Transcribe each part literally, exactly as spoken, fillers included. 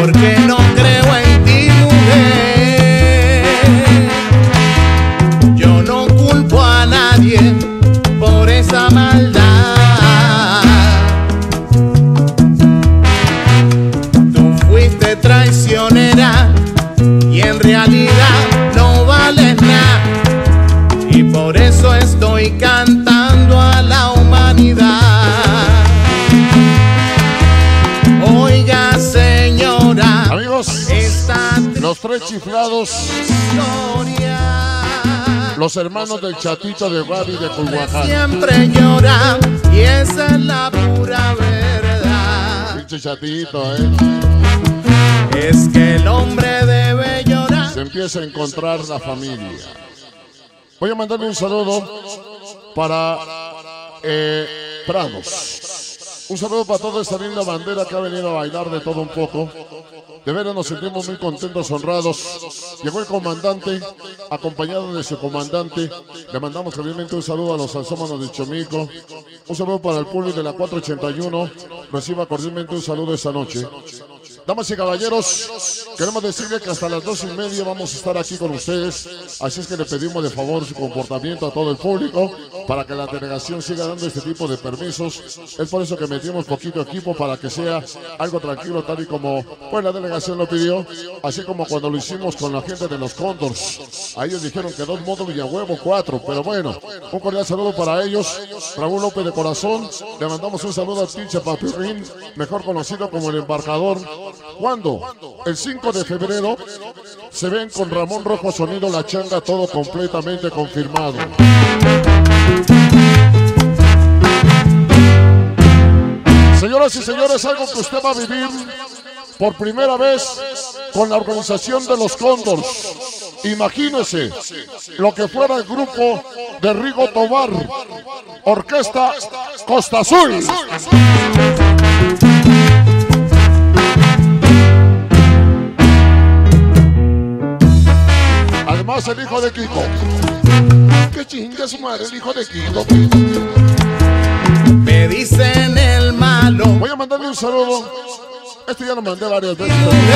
porque no creo en ti, mujer. Yo no culpo a nadie por esa maldad. Tú fuiste traicionera y en realidad no vales nada, y por eso estoy cantando a la humanidad. Oiga, señora, amigos, los tres chiflados, los hermanos del Chatito de Guavi de Culhuacán. Siempre llora y esa es la pura verdad. Pinche Chatito, eh. Es que el hombre debe llorar. Se empieza a encontrar la familia. Voy a mandarle un saludo para eh, Prados. Un saludo para toda esta linda bandera que ha venido a bailar de todo un poco. De veras nos sentimos muy contentos, honrados. Llegó el comandante, acompañado de su comandante. Le mandamos obviamente un saludo a los salsómanos de Chomico. Un saludo para el público de la cuatro ochenta y uno. Reciba cordialmente un saludo esta noche. Damas y caballeros, queremos decirle que hasta las dos y media vamos a estar aquí con ustedes. Así es que le pedimos de favor su comportamiento a todo el público para que la delegación siga dando este tipo de permisos. Es por eso que metimos poquito equipo para que sea algo tranquilo, tal y como pues la delegación lo pidió. Así como cuando lo hicimos con la gente de los Cóndors. A ellos dijeron que dos módulos y a huevo cuatro. Pero bueno, un cordial saludo para ellos. Raúl López de Corazón. Le mandamos un saludo a Pinche Papirrín, mejor conocido como el embarcador. ¿Cuándo? El cinco de febrero se ven con Ramón Rojo Sonido La Changa, todo completamente confirmado. Señoras y señores, algo que usted va a vivir por primera vez con la organización de los Cóndors. Imagínese lo que fuera el grupo de Rigo Tobar, Orquesta Costa Azul. Además, el hijo de Kiko. Que chinga su madre, el hijo de Kiko. Me dicen el malo. Voy a mandarle un saludo. Este ya lo mandé varias veces.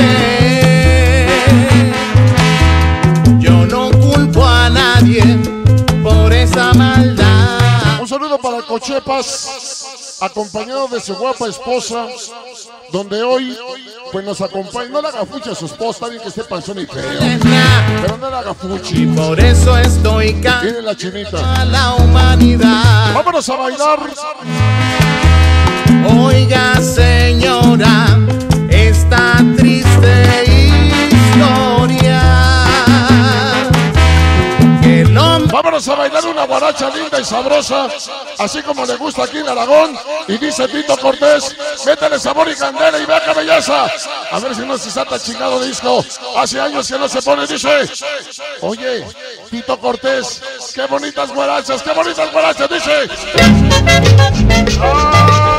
Yo no culpo a nadie por esa maldad. Un saludo para Cochepas, acompañado de su guapa esposa, donde hoy pues nos acompaña. No le haga fuchi a su esposa, está bien que esté panzón y feo, pero no le haga fuchi. Y por eso estoy cantando Tiene la chinita a la humanidad. Vámonos a bailar. Oiga, señora, esta triste historia. El hombre... Vámonos a bailar una guaracha linda y sabrosa, así como le gusta aquí en Aragón. Y dice Tito Cortés, métele sabor y candela y vea qué belleza. A ver si no se salta chingado disco. Hace años que no se pone, dice. Oye, Tito Cortés, qué bonitas guarachas, qué bonitas guarachas, dice. ¡Ah!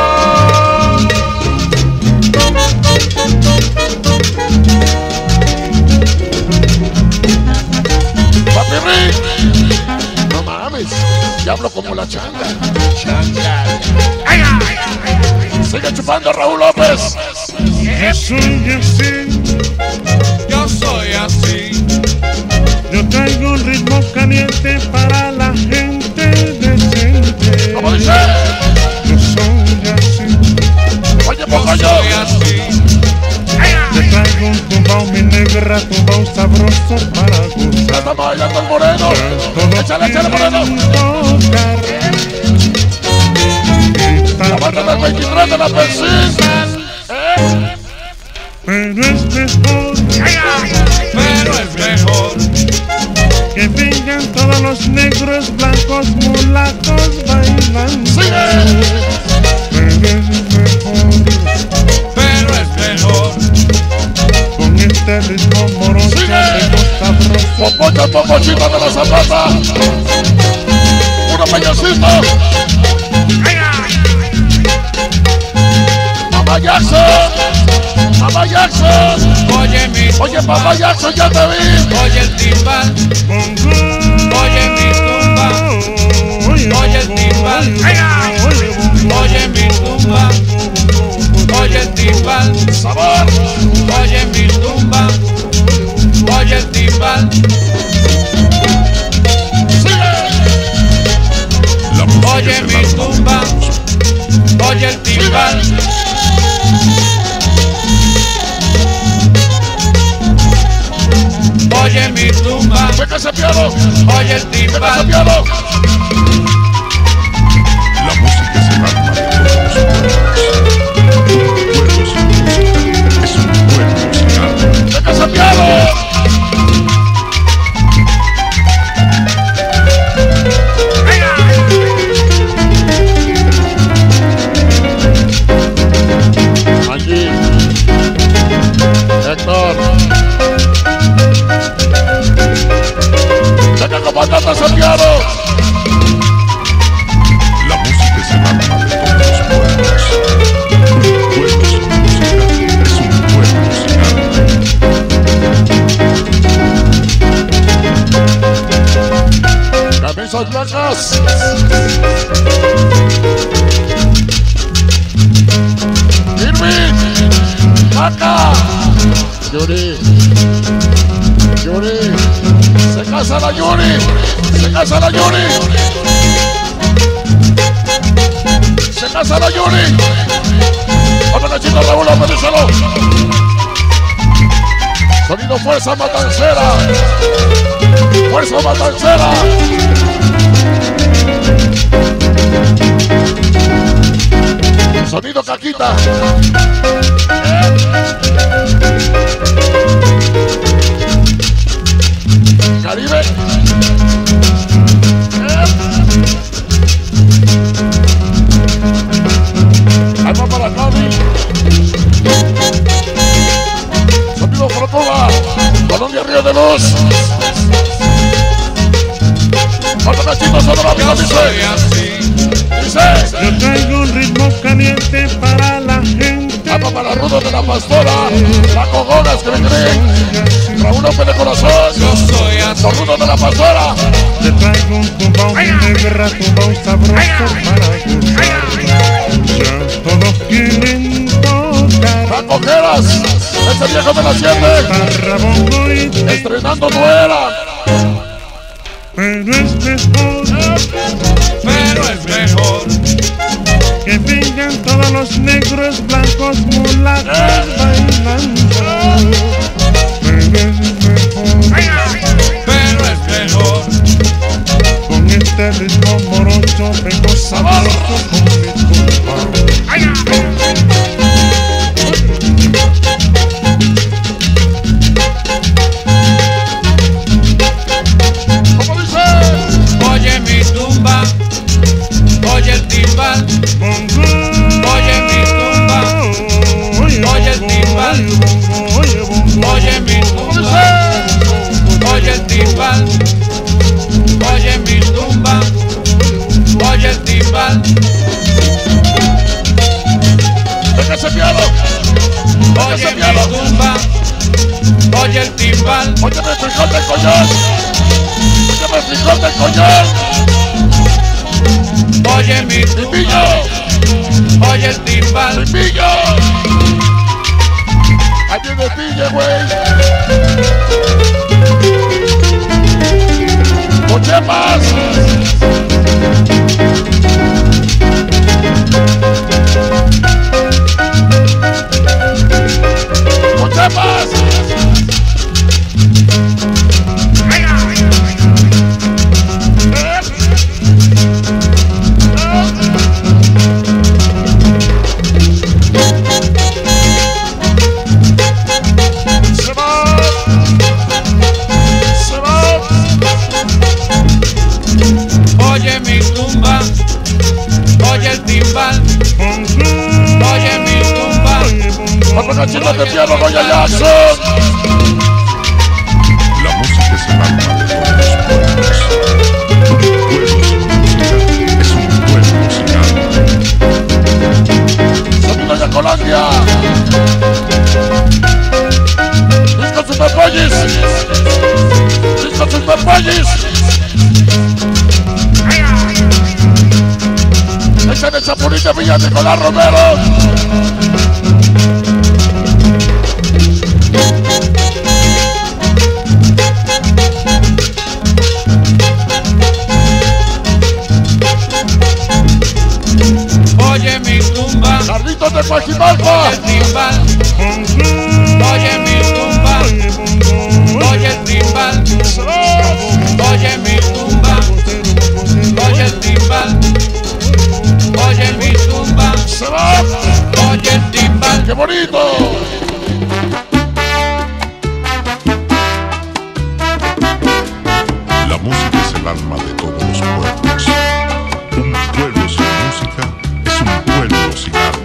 Papirrín, no mames, ya hablo como la changa. Changa. Ay, ay, ay. Sigue chupando Raúl López. Yo soy así, Yo soy así. yo traigo un ritmo caliente para la gente decente. ¿Cómo dice? Yo soy así, Oye, pongo yo. yo traigo un tumbao, mi negra, tumbao sabroso para gozar. Ya estamos bailando el moreno. Échale, échale, moreno. La banda del veintitrés de la Persina. ¿Eh? Pero es mejor, Pero es mejor que vengan todos los negros, blancos, mulatos bailando. ¡Sigue! Pero es mejor, Pero es mejor con este ritmo moroso, ritmo sabroso. Popocha, popochita de la Zapata. Una payasita. Mamá Jackson. Mamá Jackson. Oye mi Oye, Mamá Jackson, ya te vi. Oye el timbal. Oye mi tumba. Oye el timbal. Oye mi tumba. oye el timbal, sabor. oye mi tumba, oye el timbal. Oye mi tumba, oye el timbal. Oye mi tumba, Venga ese piano, oye el venga ese timbal. piano. La música es el alma de todos los pueblos. Un pueblo sin música es un pueblo sin alma. Venga ese piano. Allí, Héctor. Venga, comandante ese piano. La música es el alma de todos los pueblos. Un pueblo sin música es un pueblo sin alma. Camisas blancas. Irving. Acá. Yuri. Yuri. Se casa la Yuri. Se casa la Yuri. Se casa la Yuri. Otra cachita Raúl, apedíselo. Sonido fuerza matancera. Fuerza matancera. Sonido caquita. Caribe. Alma para Cali. Sonido Frotuba. Colombia Río de Luz. Otro cachito solo la vida dice. Dice. Yo traigo un ritmo caliente para la gente. Alma para Rudo de la Pastora. La Cogonas que me creen. Raúl López de Corazón. Yo soy así. Los Rudos de la Pastora. Te traigo un tumbao de guerra, tumbao sabroso para gozar. Ya todos quieren tocar. Las Cojeras. Ese viejo de la siete. Parrabongo y Estrenando Nuera. pero es mejor Pero es mejor que vengan todos los negros, blancos, mulatos bailando. Pero es mejor pero es mejor con este ritmo morocho, vengo sabroso con mi tumba. ¿Cómo dice? Oye mi tumba, oye el timbal. Bongo, Oye mi tumba, oye el timbal. oye bongo, Oye mi ¿Cómo tumba, dice? oye el timbal. Oye mi tumba, oye el timbal. Venga ese piano. Venga Oye ese mi piano. tumba, oye el timbal. Óyeme frijol de coñón. Óyeme frijol de coñón. Oye mi tumba, Pillo. oye el timbal. Pillo. Ahí viene Pille, güey. Cochepas. Cochepas. Se va. Se va. Oye mi tumba, oye el timbal. bongo, Oye mi tumba, oye bongo. Otro cachito de piano, Goya Jackson. La música es el alma de todos los pueblos. Un pueblo sin música es un pueblo sin alma. Sonido de Colombia. Disco Superpollis. Disco Superpollis. Ese de Chapulín de Villa Nicolás Romero. oye mi tumba, Carlitos de Coajimalpa. oye el timbal, oye mi tumba, oye el timbal, oye mi tumba, oye el timbal, oye mi tumba, Se va. oye el timbal. ¡Qué bonito! La música es el alma de todos los pueblos. Un pueblo sin música es un pueblo sin alma.